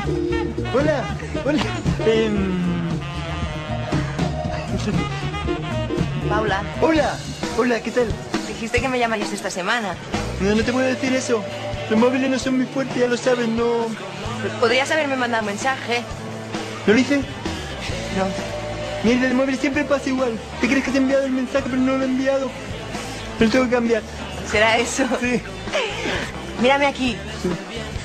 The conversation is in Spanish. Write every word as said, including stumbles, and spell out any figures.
Hola, hola. Eh... Paula, Hola, hola, ¿qué tal? dijiste que me llamarías esta semana. No, no te puedo decir eso. Los móviles no son muy fuertes, ya lo sabes, no... Podrías haberme mandado un mensaje. ¿No lo hice? No. Mierda, el móvil siempre pasa igual. ¿Te crees que te he enviado el mensaje, pero no lo he enviado? Pero tengo que cambiar. ¿Será eso? Sí. Mírame aquí. Sí.